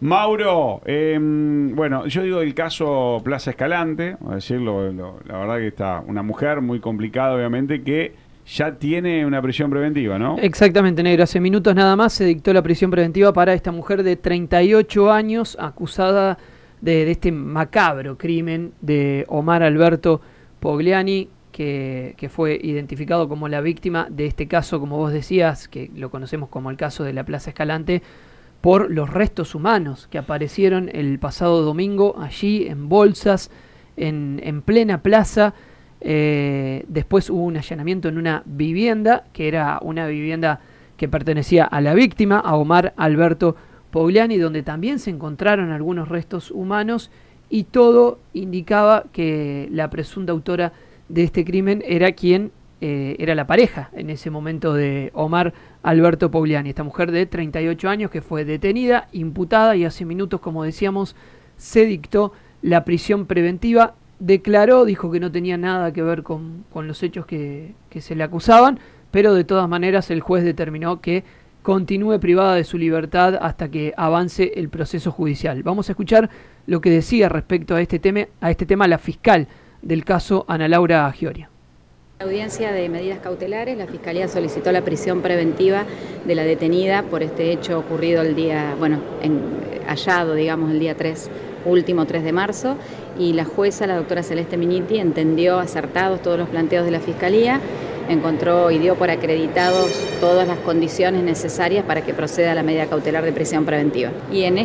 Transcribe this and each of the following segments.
Mauro, bueno, yo digo el caso Plaza Escalante, a decirlo, la verdad que está una mujer muy complicada, obviamente, que ya tiene una prisión preventiva, ¿no? Exactamente, negro. Hace minutos nada más se dictó la prisión preventiva para esta mujer de 38 años acusada de este macabro crimen de Omar Alberto Pogliani, que fue identificado como la víctima de este caso, como vos decías, que lo conocemos como el caso de la Plaza Escalante, por los restos humanos que aparecieron el pasado domingo allí en bolsas, en plena plaza. Después hubo un allanamiento en una vivienda, que era una vivienda que pertenecía a la víctima, a Omar Alberto Pogliani, donde también se encontraron algunos restos humanos y todo indicaba que la presunta autora de este crimen era quien era la pareja en ese momento de Omar Alberto Pogliani, esta mujer de 38 años que fue detenida, imputada y hace minutos, como decíamos, se dictó la prisión preventiva. Declaró, dijo que no tenía nada que ver con los hechos que se le acusaban, pero de todas maneras el juez determinó que continúe privada de su libertad hasta que avance el proceso judicial. Vamos a escuchar lo que decía respecto a este tema la fiscal del caso, Ana Laura Gioria. En la audiencia de medidas cautelares, la Fiscalía solicitó la prisión preventiva de la detenida por este hecho ocurrido el día, hallado, digamos, el día último 3 de marzo, y la jueza, la doctora Celeste Migniti, entendió acertados todos los planteos de la Fiscalía, encontró y dio por acreditados todas las condiciones necesarias para que proceda la medida cautelar de prisión preventiva. Y en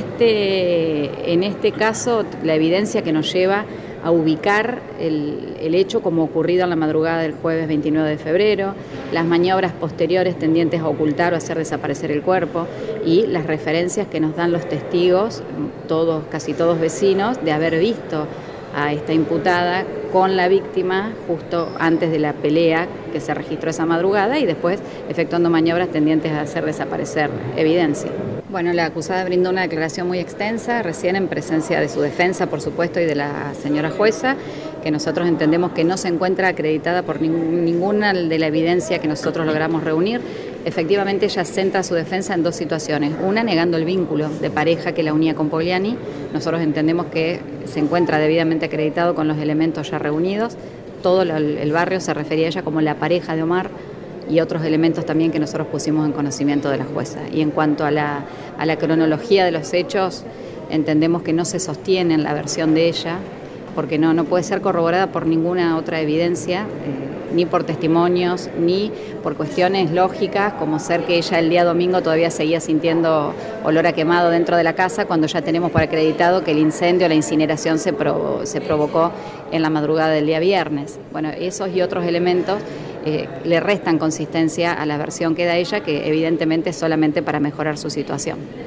este caso, la evidencia que nos lleva a ubicar el hecho como ocurrido en la madrugada del jueves 29 de febrero, las maniobras posteriores tendientes a ocultar o hacer desaparecer el cuerpo y las referencias que nos dan los testigos, casi todos vecinos, de haber visto a esta imputada con la víctima justo antes de la pelea que se registró esa madrugada y después efectuando maniobras tendientes a hacer desaparecer evidencia. Bueno, la acusada brindó una declaración muy extensa, recién en presencia de su defensa, por supuesto, y de la señora jueza, que nosotros entendemos que no se encuentra acreditada por ninguna de la evidencia que nosotros logramos reunir. Efectivamente, ella centra su defensa en dos situaciones. Una, negando el vínculo de pareja que la unía con Pogliani. Nosotros entendemos que se encuentra debidamente acreditado con los elementos ya reunidos. Todo el barrio se refería a ella como la pareja de Omar, y otros elementos también que nosotros pusimos en conocimiento de la jueza. Y en cuanto a la cronología de los hechos, entendemos que no se sostiene en la versión de ella, porque no puede ser corroborada por ninguna otra evidencia, ni por testimonios, ni por cuestiones lógicas, como ser que ella el día domingo todavía seguía sintiendo olor a quemado dentro de la casa, cuando ya tenemos por acreditado que el incendio, la incineración se provocó en la madrugada del día viernes. Bueno, esos y otros elementos le restan consistencia a la versión que da ella, que evidentemente es solamente para mejorar su situación.